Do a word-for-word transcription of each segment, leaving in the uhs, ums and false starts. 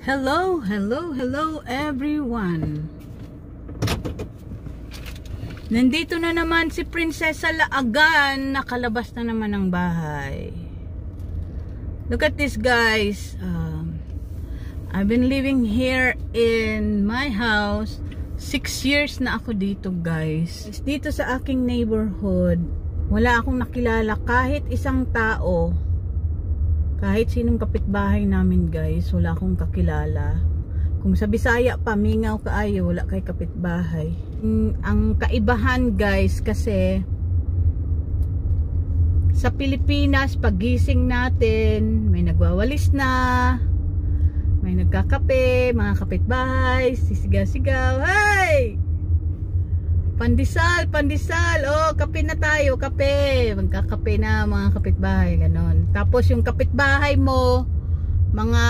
Hello, hello, hello everyone. Nandito na naman si Prinsesa Laagan. Nakalabas na naman ng bahay. Look at this, guys. Um, I've been living here in my house. Six years na ako dito, guys. Dito sa aking neighborhood, wala akong nakilala kahit isang tao. Kahit sinong kapitbahay namin, guys, wala akong kakilala. Kung sa Bisaya pa, mingaw kaayo, wala kay kapitbahay. Ang kaibahan, guys, kasi sa Pilipinas, pagising natin, may nagwawalis na, may nagkakape, mga kapitbahay, sisigaw-sigaw, hey! Pandesal, pandesal, oh, kape na tayo, kape. Magkakape na mga kapitbahay, ganon. Tapos yung kapitbahay mo, mga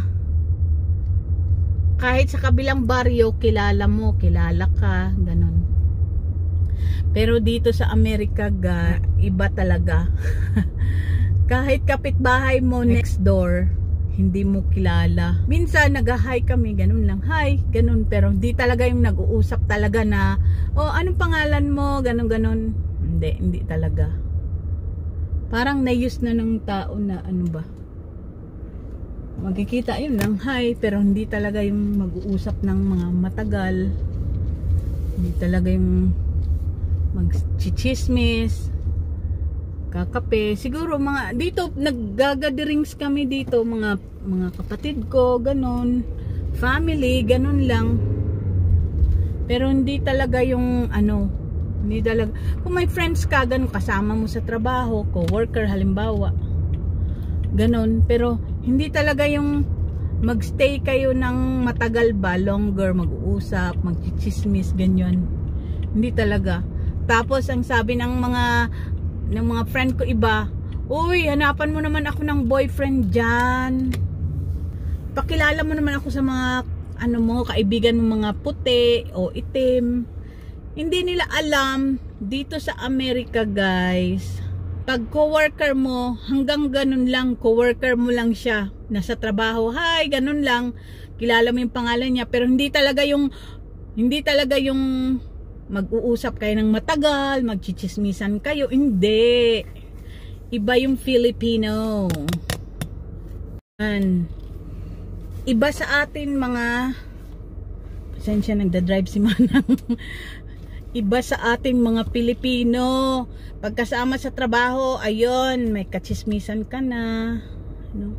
kahit sa kabilang baryo, kilala mo, kilala ka, ganon. Pero dito sa Amerika, ga, iba talaga. Kahit kapitbahay mo next door, hindi mo kilala. Minsan nag-hi kami, ganun lang, hi, ganun. Pero hindi talaga yung nag-uusap talaga na, oh, anong pangalan mo, ganun, ganun. Hindi, hindi talaga. Parang na-use na ng tao na, ano ba, magkikita yun lang, hi, pero hindi talaga yung mag-uusap ng mga matagal. Hindi talaga yung mag-chichismis, kakape. Siguro mga dito naggagatherings kami dito, mga mga kapatid ko, ganun, family, ganun lang. Pero hindi talaga yung ano, hindi talaga. Kung may friends ka, ganun, kasama mo sa trabaho, co-worker halimbawa, ganun. Pero hindi talaga yung magstay kayo ng matagal ba, longer, mag-uusap, magchichismis, ganyan. Hindi talaga. Tapos ang sabi ng mga ng mga friend ko iba, uy, hanapan mo naman ako ng boyfriend dyan. Pakilala mo naman ako sa mga ano mo, kaibigan mo, mga puti o itim. Hindi nila alam dito sa Amerika, guys, pag coworker mo, hanggang ganun lang, coworker mo lang siya, nasa trabaho, hi, ganun lang, kilala mo yung pangalan niya, pero hindi talaga yung hindi talaga yung mag-uusap kayo ng matagal, magchichismisan kayo. Hindi. Iba yung Filipino. And iba sa atin mga, pasensya, nagda-drive si Manang. Iba sa ating mga Pilipino, pagkasama sa trabaho, ayun, may kachismisan ka na, no?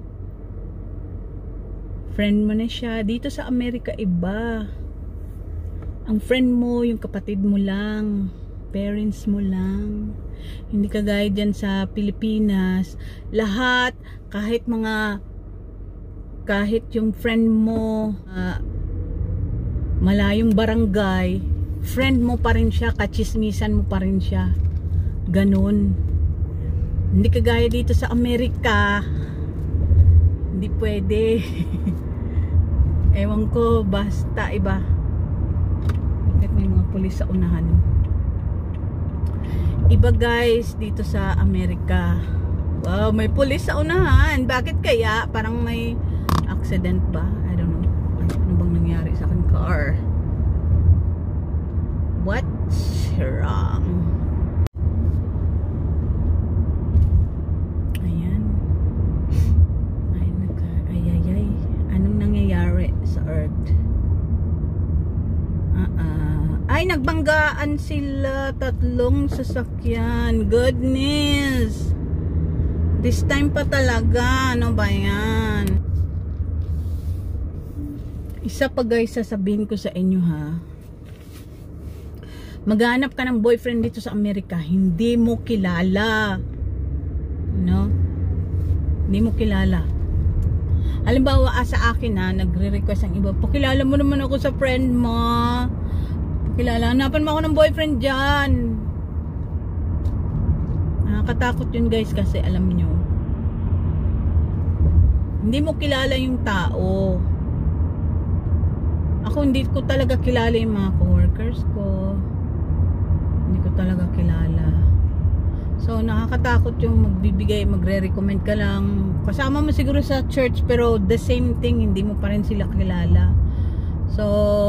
Friend mo na siya. Dito sa Amerika, iba. Ang friend mo, yung kapatid mo lang, parents mo lang. Hindi kagaya dyan sa Pilipinas. Lahat, kahit mga, kahit yung friend mo, uh, malayong barangay, friend mo pa rin siya, kachismisan mo pa rin siya. Ganun. Hindi kagaya dito sa Amerika. Hindi pwede. Ewan ko, basta iba. May mga pulis sa unahan. Iba, guys, dito sa Amerika. Wow, may pulis sa unahan. Bakit kaya? Parang may accident ba? I don't know. Ano bang nangyari sa aking car? What's wrong? Ayan. Ay, naka, ay, ay, ay. Anong nangyayari sa Earth? Uh-uh. Ay, nagbanggaan sila, tatlong sasakyan. Goodness. This time pa talaga. Ano ba yan? Isa pa, guys, sasabihin ko sa inyo, ha. Maghanap ka ng boyfriend dito sa Amerika, hindi mo kilala. No? Hindi mo kilala. Halimbawa, sa akin, ha, nagre-request ang iba, pakilala mo naman ako sa friend mo. Pakilala, hanapan mo ako ng boyfriend dyan. Nakakatakot yun, guys, kasi alam nyo, hindi mo kilala yung tao. Ako, hindi ko talaga kilala yung mga coworkers ko. Hindi ko talaga kilala. So nakakatakot yung magbibigay, magre-recommend ka lang. Kasama mo siguro sa church pero the same thing, hindi mo pa rin sila kilala. So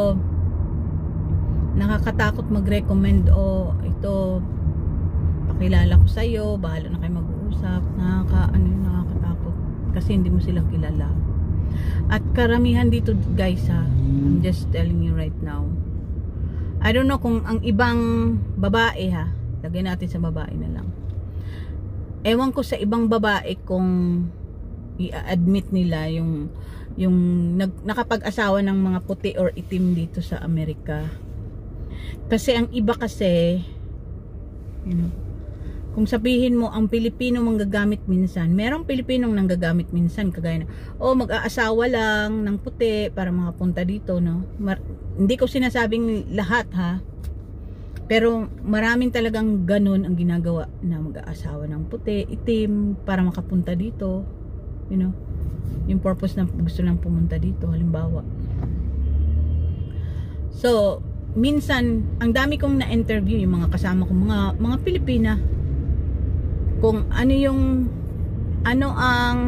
nakakatakot mag-recommend, o ito pakilala ko sa iyo, bahala na kayo mag-uusap. Nakaka ano, nakakatakot kasi hindi mo sila kilala. At karamihan dito guys ha, I'm just telling you right now. I don't know kung ang ibang babae ha, lagay natin sa babae na lang. Ewan ko sa ibang babae kung i-admit nila yung yung nag, nakapag-asawa ng mga puti or itim dito sa Amerika. Kasi ang iba kasi, you know, kung sabihin mo ang Pilipino manggagamit minsan, merong Pilipinong nanggagamit minsan kagaya na, oh mag-aasawa lang ng puti para makapunta dito, no? Mar hindi ko sinasabing lahat ha. Pero maraming talagang ganun ang ginagawa na mag-aasawa ng puti, itim para makapunta dito. You know, yung purpose na gusto lang pumunta dito, halimbawa. So, minsan ang dami kong na-interview yung mga kasama kong mga mga Pilipina. Kung ano yung ano ang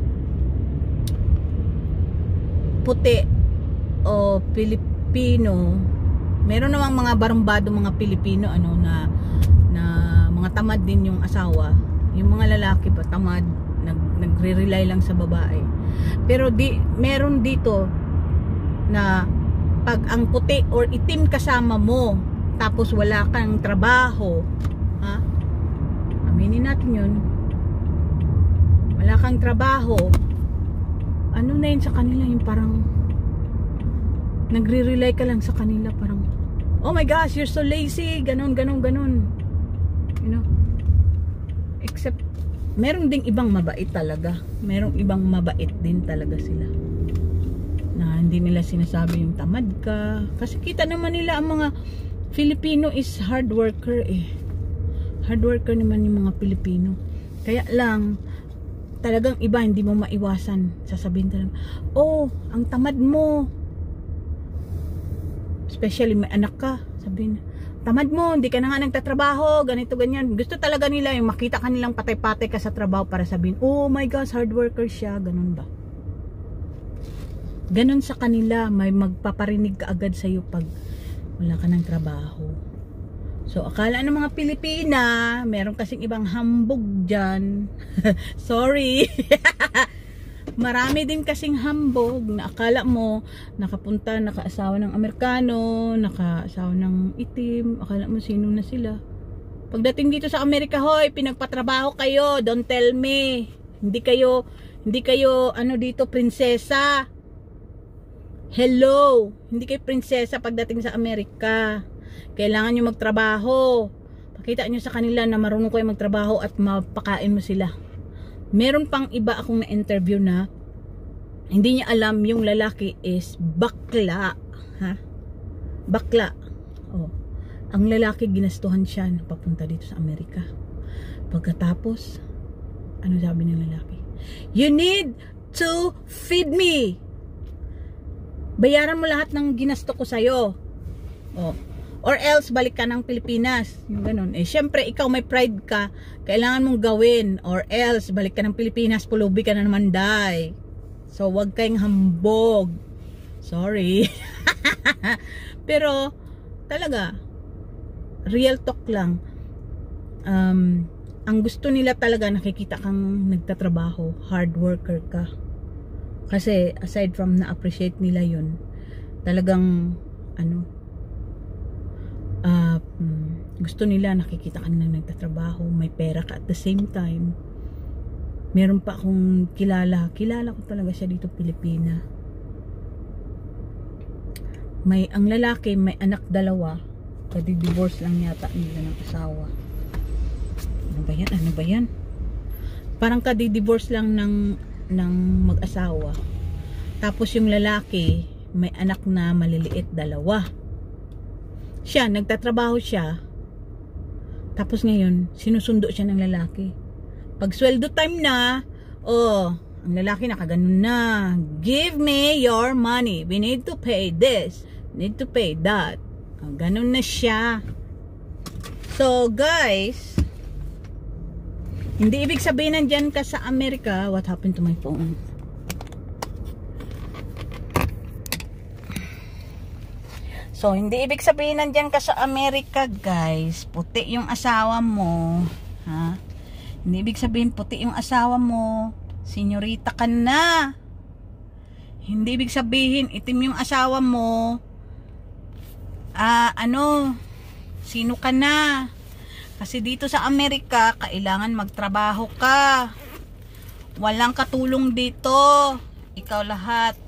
puti o Pilipino, meron namang mga barumbado mga Pilipino ano na na mga tamad din yung asawa. Yung mga lalaki pa tamad, nag nagre-rely lang sa babae. Pero di meron dito na pag ang puti or itim kasama mo tapos wala kang trabaho, ha? Aminin natin 'yun. Wala kang trabaho. Ano na yun sa kanila, yung parang nagre-rely ka lang sa kanila, parang oh my gosh, you're so lazy, ganon, ganon, ganon, you know. Except meron ding ibang mabait talaga, merong ibang mabait din talaga sila na hindi nila sinasabi yung tamad ka, kasi kita naman nila ang mga Filipino is hard worker eh. Hard worker naman yung mga Pilipino, kaya lang talagang iba hindi mo maiwasan, sasabihin talaga, oh ang tamad mo. Especially may anak ka, sabihin, tamad mo, hindi ka na nga nagtatrabaho, ganito, ganyan. Gusto talaga nila yung makita ka nilang patay-patay ka sa trabaho para sabihin, oh my gosh, hard worker siya, ganun ba? Ganun sa kanila, may magpaparinig ka agad sa'yo pag wala ka ng trabaho. So, akala ng mga Pilipina, meron kasing ibang hambog dyan. Sorry. Marami din kasing hambog na akala mo nakapunta, nakaasawa ng Amerikano, nakaasawa ng itim, akala mo sino na sila. Pagdating dito sa Amerika, hoy, pinagpatrabaho kayo, don't tell me. Hindi kayo, hindi kayo ano dito, prinsesa. Hello, hindi kayo prinsesa pagdating sa Amerika. Kailangan nyo magtrabaho. Pakita nyo sa kanila na marunong kayo magtrabaho at mapakain mo sila. Meron pang iba akong na-interview na hindi niya alam yung lalaki is bakla, ha? Bakla. Oh. Ang lalaki ginastuhan siya na papunta dito sa Amerika. Pagkatapos, ano sabi ng lalaki? You need to feed me. Bayaran mo lahat ng ginasto ko sa'yo. Oh. Or else balik ka ng Pilipinas, yung ganun. Eh syempre ikaw may pride ka, kailangan mong gawin, or else balik ka ng Pilipinas, pulubi ka na naman, day. So wag kayong hambog. Sorry. Pero talaga real talk lang. Um, ang gusto nila talaga nakikita kang nagtatrabaho, hard worker ka. Kasi aside from na-appreciate nila yun, talagang ano, Uh, gusto nila nakikita ka na nagtatrabaho, may pera ka at the same time. Meron pa akong kilala, kilala ko talaga siya dito Pilipina. May ang lalaki may anak dalawa, kadi-divorce lang yata nila ng asawa. Ano ba yan? Ano ba yan? Parang kadi-divorce lang ng ng mag-asawa. Tapos yung lalaki may anak na maliliit dalawa. Siya, nagtatrabaho siya. Tapos ngayon, sinusundo siya ng lalaki. Pag sweldo time na, oh, ang lalaki nakaganon na. Give me your money. We need to pay this. We need to pay that. Oh, ganon na siya. So, guys, Hindi ibig sabihin nandyan ka sa Amerika. What happened to my phone? So, hindi ibig sabihin nandyan ka sa Amerika, guys. Puti yung asawa mo. Ha? Hindi ibig sabihin puti yung asawa mo. Senyorita ka na. Hindi ibig sabihin itim yung asawa mo. Ah, ano? Sino ka na? Kasi dito sa Amerika, kailangan magtrabaho ka. Walang katulong dito. Ikaw lahat.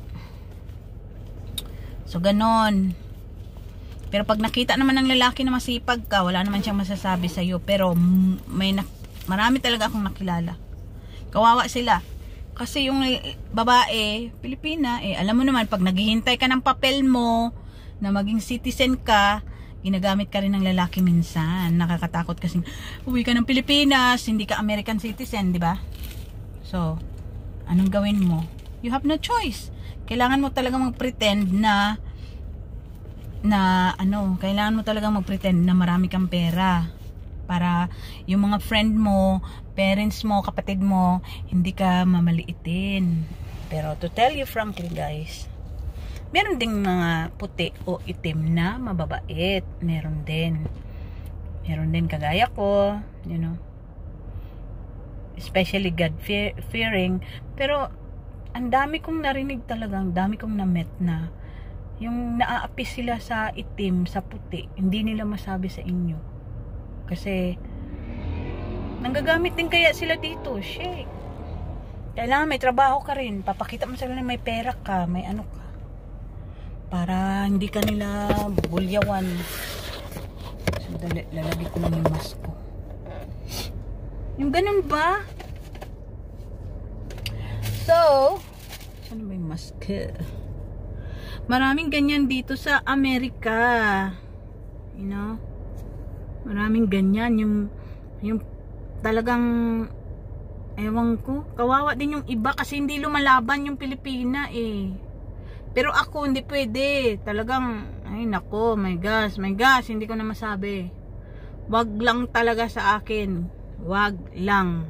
So, ganon. Pero pag nakita naman ng lalaki na masipag ka, wala naman siyang masasabi sa'yo. Pero may na, marami talaga akong nakilala. Kawawa sila. Kasi yung babae, Pilipina, eh, alam mo naman, pag naghihintay ka ng papel mo, na maging citizen ka, ginagamit ka rin ng lalaki minsan. Nakakatakot kasi, uwi ka ng Pilipinas, hindi ka American citizen, di ba? So, anong gawin mo? You have no choice. Kailangan mo talaga mag-pretend na na ano, kailangan mo talagang mag-pretend na marami kang pera para yung mga friend mo, parents mo, kapatid mo, hindi ka mamaliitin. Pero to tell you frankly, guys, meron ding mga puti o itim na mababait. Meron din. Meron din kagaya ko, you know. Especially God fear, fearing. Pero ang dami kong narinig talaga, ang dami kong na-met na yung naaapi sila sa itim, sa puti, hindi nila masabi sa inyo. Kasi nanggagamit din kaya sila dito. Shit. Kailangan may trabaho ka rin. Papakita mo sila na may pera ka, may ano ka. Para hindi ka nila bulyawan. So, dali, lalagay ko lang yung mask ko. Yung ganun ba? So, saan ba yung mask? Maraming ganyan dito sa Amerika. You know? Maraming ganyan. Yung, yung talagang, ewan ko, kawawa din yung iba kasi hindi lumalaban yung Pilipina eh. Pero ako, hindi pwede. Talagang, ay nako, my gosh, my gosh, hindi ko na masabi. Wag lang talaga sa akin. Wag lang.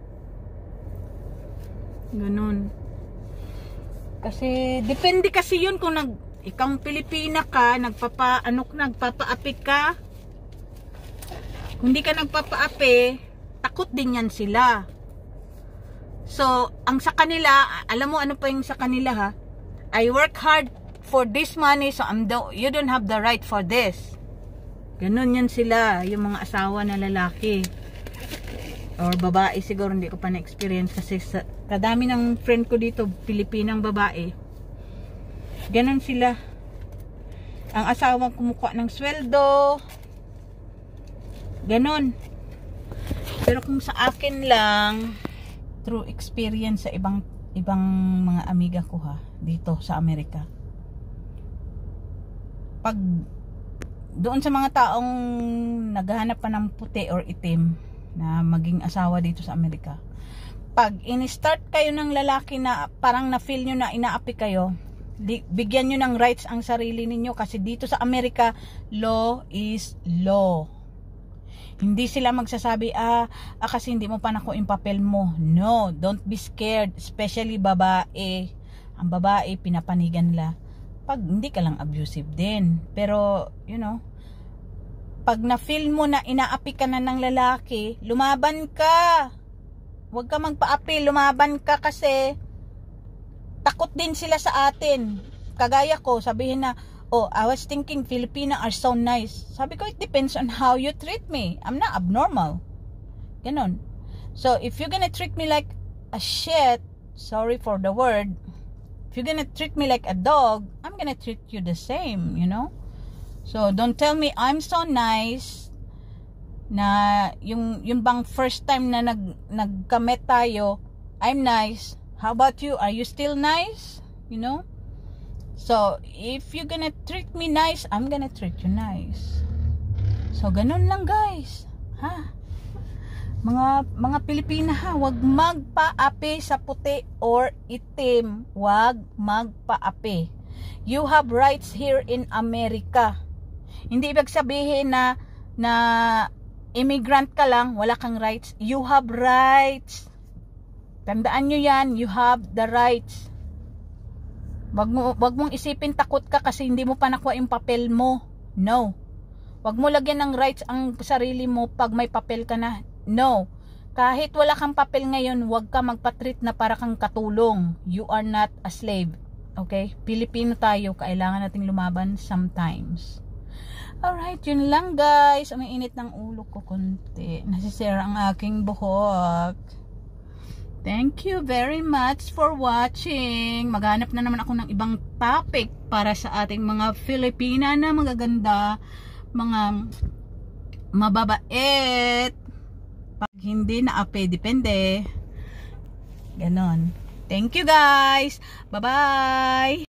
Ganun. Kasi, depende kasi yun kung nag, ikaw Pilipina ka, nagpapa, ano, nagpapaapi ka. Kung hindi ka nagpapaapi, takot din yan sila. So, ang sa kanila, alam mo ano pa yung sa kanila ha? I work hard for this money, so I'm the, you don't have the right for this. Ganun yan sila, yung mga asawa na lalaki. Or babae siguro, hindi ko pa na-experience kasi sa, kadami ng friend ko dito, Pilipinang babae. Ganon sila. Ang asawang kumukuha ng sweldo. Ganon. Pero kung sa akin lang, through experience sa ibang ibang mga amiga ko ha, dito sa Amerika. Pag doon sa mga taong naghahanap pa ng puti or itim na maging asawa dito sa Amerika, pag in-start kayo ng lalaki na parang na-feel nyo na inaapi kayo, bigyan nyo ng rights ang sarili ninyo kasi dito sa Amerika, law is law. Hindi sila magsasabi, ah, ah kasi hindi mo pa nakuha yung papel mo. No, don't be scared, especially babae. Ang babae, pinapanigan nila. Pag hindi ka lang abusive din. Pero, you know, pag na-feel mo na inaapi ka na ng lalaki, lumaban ka. Huwag ka magpaapi, lumaban ka kasi takot din sila sa atin. Kagaya ko, sabihin na, oh, I was thinking Filipina are so nice. Sabi ko, it depends on how you treat me. I'm not abnormal. Ganon. So, if you're gonna treat me like a shit, sorry for the word, if you're gonna treat me like a dog, I'm gonna treat you the same, you know? So, don't tell me I'm so nice na yung, yung bang first time na nag, nagkamit tayo, I'm nice. How about you? Are you still nice? You know? So, if you're gonna treat me nice, I'm gonna treat you nice. So, ganun lang guys. Ha? Mga, mga Pilipina ha, wag magpaapi sa puti or itim. Wag magpaapi. You have rights here in America. Hindi ibig sabihin na na immigrant ka lang, wala kang rights. You have rights. Tandaan nyo yan, you have the rights. Wag mo, wag mong isipin takot ka kasi hindi mo pa nakuha yung papel mo. No. Wag mo lagyan ng rights ang sarili mo pag may papel ka na. No. Kahit wala kang papel ngayon, wag ka magpatreat na para kang katulong. You are not a slave. Okay? Pilipino tayo, kailangan nating lumaban sometimes. Alright, yun lang guys. Ang init ng ulo ko konti. Nasisira ang aking buhok. Thank you very much for watching. Maghanap na naman ako ng ibang topic para sa ating mga Filipina na magaganda, mga mababait. Pag hindi na ape, depende. Ganon. Thank you guys. Bye-bye.